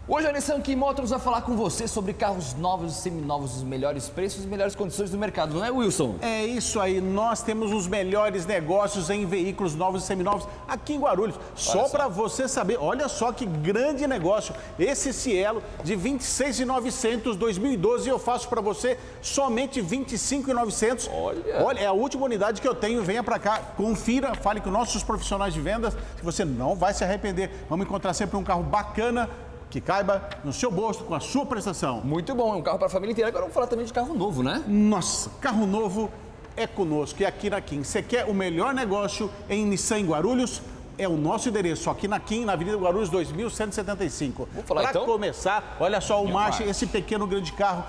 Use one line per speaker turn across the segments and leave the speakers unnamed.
Hoje a Nissan Key Motors vai falar com você sobre carros novos e seminovos, os melhores preços e melhores condições do mercado, não é, Wilson?
É isso aí, nós temos os melhores negócios em veículos novos e seminovos aqui em Guarulhos. Só para você saber, olha só que grande negócio. Esse Cielo de 26.900 2012 eu faço para você somente 25.900. Olha, é a última unidade que eu tenho. Venha para cá, confira, fale com nossos profissionais de vendas que você não vai se arrepender. Vamos encontrar sempre um carro bacana que caiba no seu bolso com a sua prestação.
Muito bom, é um carro para a família inteira. Agora vamos falar também de carro novo, né?
Nossa, carro novo é conosco, é aqui na Kim. Você quer o melhor negócio em Nissan em Guarulhos? É o nosso endereço, aqui na Kim, na Avenida Guarulhos 2175.
Vou falar
pra
então?
Começar, olha só o March, esse pequeno grande carro,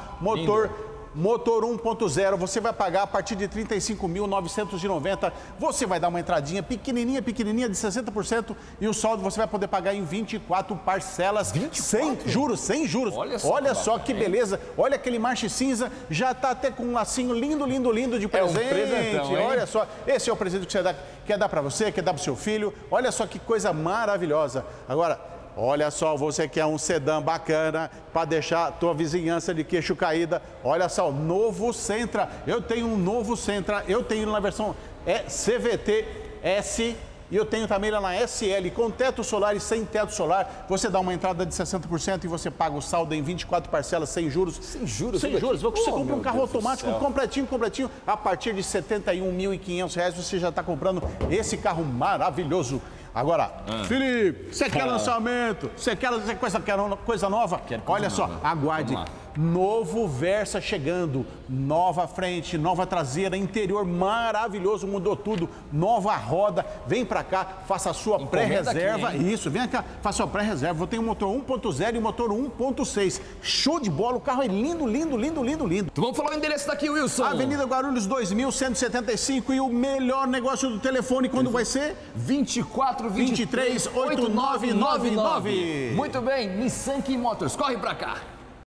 motor 1.0, você vai pagar a partir de R$ 35.990. Você vai dar uma entradinha pequenininha de 60% e o saldo você vai poder pagar em 24 parcelas.
24?
Sem juros. Olha só que beleza. Olha aquele March cinza, já tá até com um lacinho lindo de presente.
É um presentão, hein?
Olha só, esse é o presente que você quer dar para você, quer dar para o seu filho. Olha só que coisa maravilhosa. Agora, olha só, você quer um sedã bacana para deixar a tua vizinhança de queixo caída. Olha só, novo Sentra. Eu tenho um novo Sentra, eu tenho na versão CVT S e eu tenho também lá na SL, com teto solar e sem teto solar. Você dá uma entrada de 60% e você paga o saldo em 24 parcelas sem juros.
Sem juros?
Sem juros. Você compra um carro automático completinho. A partir de R$ 71.500 você já está comprando esse carro maravilhoso. Agora, Felipe, você quer lançamento? Você quer coisa nova? Olha só, aguarde. Novo Versa chegando, nova frente, nova traseira, interior maravilhoso, mudou tudo, nova roda. Vem pra cá, faça a sua pré-reserva. Isso, vem cá, faça a sua pré-reserva. Eu tenho um motor 1.0 e motor 1.6. Show de bola, o carro é lindo.
Então vamos falar o endereço daqui, Wilson.
Avenida Guarulhos 2175 e o melhor negócio do telefone quando vai ser?
2423 8999. Muito bem, Nissan Key Motors, corre pra cá.